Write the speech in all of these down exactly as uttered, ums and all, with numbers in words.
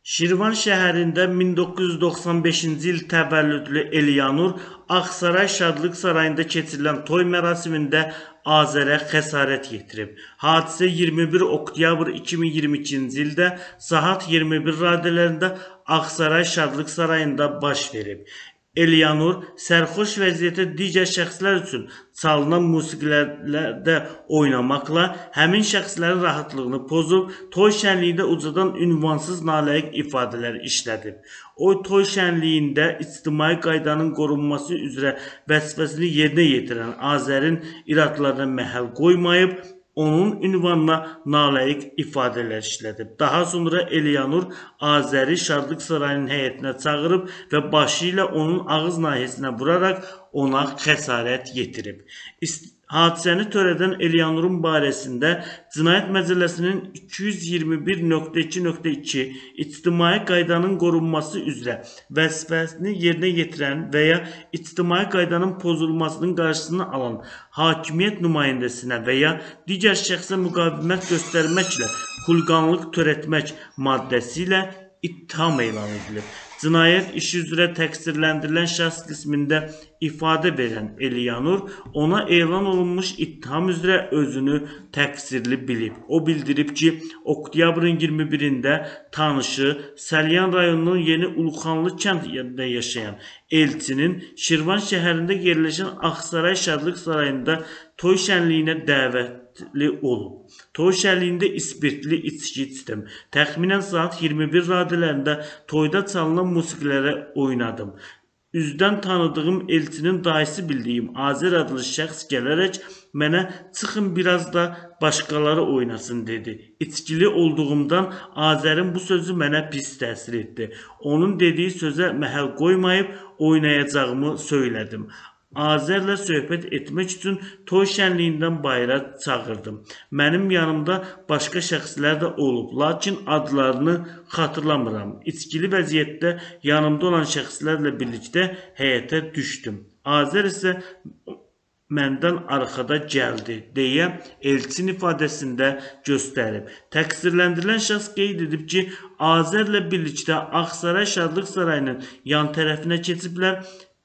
Şirvan şəhərində min doqquz yüz doxsan beşinci il təvəllüdlü Elyanur Ağsaray Şadlıq Sarayında keçirilən toy mərasimində Azərə xəsarət yetirib. Hadisə iyirmi bir oktyabr iki min iyirmi ikinci ildə saat iyirmi bir radələrində Ağsaray Şadlıq Sarayında baş verib. Elyanur sərxoş vəziyyətdə digər şəxslər üçün çalınan musiqilərdə oynamaqla həmin şəxslərin rahatlığını pozub, toy şənliyində ucadan ünvansız naləyiq ifadələr işlədib. O, toy şənliyində ictimai qaydanın qorunması üzrə vəzifəsini yerinə yetirən Azərin iradlarına məhəl qoymayıb, onun ünvanına naləyiq ifadələr işlədib. Daha sonra Elyanur Azəri Şadlıq Sarayının həyətinə çağırıb və başı ilə onun ağız nahiyəsinə vuraraq ona xəsarət yetirib. Hadisəni törədən Elyanurun barəsində Cinayət Məcəlləsinin iki yüz iyirmi bir nöqtə iki nöqtə iki ictimai qaydanın qorunması üzrə vəzifəsini yerinə yetirən və ya ictimai qaydanın pozulmasının qarşısını alan hakimiyyət nümayəndəsinə və ya digər şəxsə müqavimət göstərməklə xulqanlıq törətmək maddəsi ilə ittiham elan edilib. Cinayət işi üzrə təqsirləndirilən şəxs qismində ifadə verən Elyanur ona elan olunmuş ittiham üzrə özünü təqsirli bilib. O bildirib ki, oktyabrın iyirmi birində tanışı Səlyan rayonunun Yeni Uluxanlı kəndində yaşayan elçinin Şirvan şəhərində yerləşən Ağsaray Şadlıq Sarayında toy şənliyinə dəvətli olub. Toy şənliyində ispirtli içki içdim. Təxminən saat iyirmi bir radələrində toyda çalınan musiqilərə oynadım. Üzdən tanıdığım elçinin dayısı bildiyim Azər adlı şəxs gələrək mənə çıxın biraz da başqaları oynasın dedi. İçkili olduğumdan Azərin bu sözü mənə pis təsir etdi. Onun dediyi sözə məhəl qoymayıb oynayacağımı söylədim. Azərlə söhbət etmək üçün toy şənliyindən bayıra çağırdım. Mənim yanımda başqa şəxslər də olub, lakin adlarını xatırlamıram. İçkili vəziyyətdə yanımda olan şəxslərlə birlikdə həyətə düşdüm. Azər isə məndən arxada gəldi, deyə elçin ifadəsində göstərib. Təqsirləndirilən şəxs qeyd edib ki, Azərlə birlikdə Ağsaray Şadlıq Sarayının yan tərəfinə keçiblər.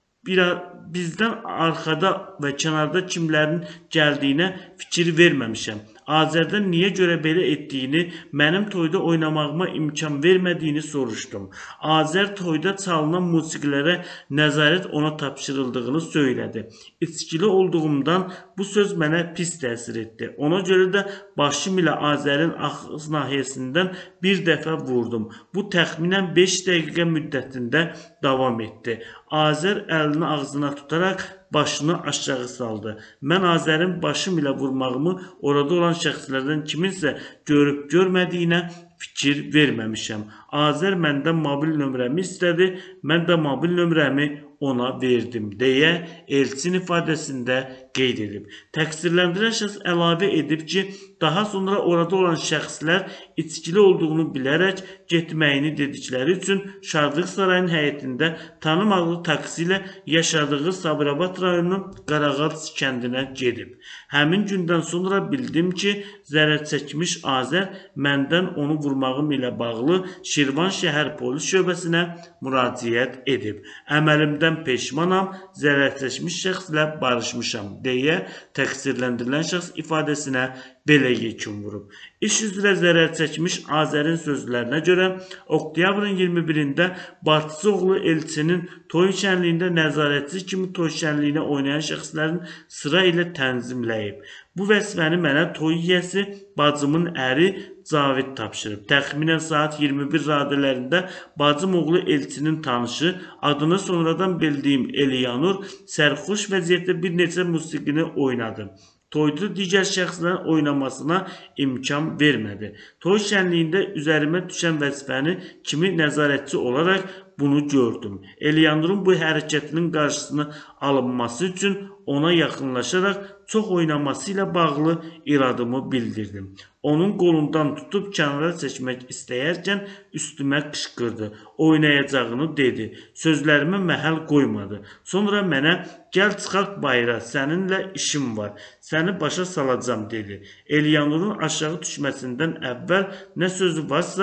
Bizdən arxada və kənarda kimlərin gəldiyinə fikir verməmişəm. Azərdən niyə görə belə etdiyini, mənim toyda oynamağıma imkan vermədiyini soruşdum. Azər toyda çalınan musiqilərə nəzarət ona tapşırıldığını söylədi. İçkili olduğumdan bu söz mənə pis təsir etdi. Ona görə də başım ilə Azərin ağız nahiyəsindən bir dəfə vurdum. Bu təxminən beş dəqiqə müddətində davam etdi. Azər əlini ağzına tutaraq başını aşağı saldı. Mən Azərin başım ilə vurmağımı orada olan şəxslərdən kiminsə görüb görmədiyinə fikir verməmişəm. Azər məndən mobil nömrəmi istədi, mən də mobil nömrəmi ona verdim, deyə elçin ifadəsində qeyd edib. Təqsirləndirilən şəxs əlavə edib ki, daha sonra orada olan şəxslər içkili olduğunu bilərək getməyini dedikləri üçün Şadlıq Sarayının həyətində tanımadığı taksi ilə yaşadığı Sabirabad rayonunun Qarağac kəndinə gedib. Həmin gündən sonra bildim ki, zərər çəkmiş Azər məndən onu vurmağım ilə bağlı Şirvan şəhər polis şöbəsinə müraciət edib. Əməlimdən peşmanam, zərər çəkmiş şəxslə barışmışam, deyə təqsirləndirilən şəxs ifadəsinə belə yekun vurub. İş üzrə zərər çəkmiş Azərin sözlərinə görə oktyabrın iyirmi birində bacısı oğlu elçinin toy şənliyində nəzarətçi kimi toy şənliyinə oynayan şəxslərin sıra ilə tənzimləyib. Bu vəzifəni mənə toy yiyəsi bacımın əri Cavid tapşırıb. Təxminən saat iyirmi bir radələrində bacım oğlu elçinin tanışı, adını sonradan bildiyim Elyanur sərxoş vəziyyətdə bir neçə musiqini oynadı. Toyda digər şəxslərin oynamasına imkan vermədi. Toy şənliyində üzərimə düşən vəzifəni kimi nəzarətçi olaraq bunu gördüm. Elyanurun bu hərəkətinin qarşısını alınması üçün ona yaxınlaşaraq çox oynaması ilə bağlı iradımı bildirdim. Onun qolundan tutub kənara çəkmək istəyərkən üstümə qışqırdı. Oynayacağını dedi. Sözlərimə məhəl qoymadı. Sonra mənə gəl çıxaq bayıra, səninlə işim var. Səni başa salacağım dedi. Elyanurun aşağı düşməsindən əvvəl nə sözü varsa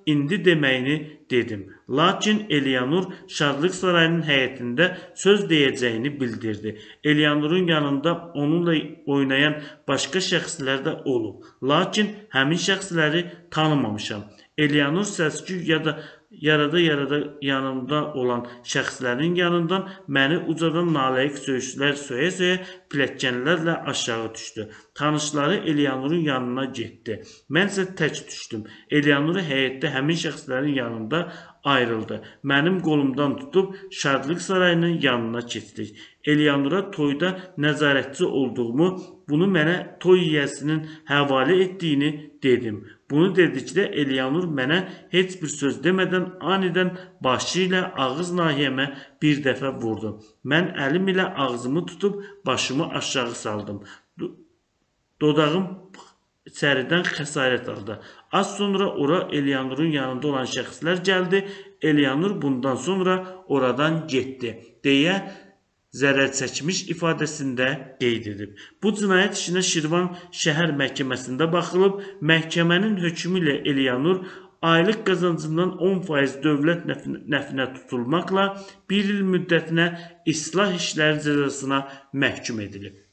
indi deməyini dedim. Lakin Eleanor Şadlıq Sarayının həyətində söz deyəcəyini bildirdi. Eleanorun yanında onunla oynayan başqa şəxslər də olub. Lakin həmin şəxsləri tanımamışam. Eleanor səsküy ya da yarada-yarada yanımda olan şəxslərin yanından məni ucadan naləyiq söyüşlər söyə-söyə pilləkənlərlə aşağı düşdü. Tanışları Eleanorun yanına getdi. Mən isə tək düşdüm. Eleanor həyətdə həmin şəxslərin yanında ayrıldı. Mənim qolumdan tutub Şadlıq Sarayının yanına keçdik. Eleanora toyda nəzarətçi olduğumu, bunu mənə toy yiyəsinin həvalə etdiyini dedim. Bunu dedikdə Eleanor mənə heç bir söz demədən anidən başı ilə ağız nahiyəmə bir dəfə vurdu. Mən əlim ilə ağzımı tutub başımı aşağı saldım. Dodağım içəridən xəsarət aldı. Az sonra ora Eleanorun yanında olan şəxslər gəldi. Eleanor bundan sonra oradan getdi deyə zərər çəkmiş ifadəsində qeyd edib. Bu cinayət işinə Şirvan şəhər məhkəməsində baxılıb, məhkəmənin hökmü ilə Eleanor aylıq qazancından on faiz dövlət nəfinə tutulmaqla bir il müddətinə islah işləri cəzasına məhkum edilib.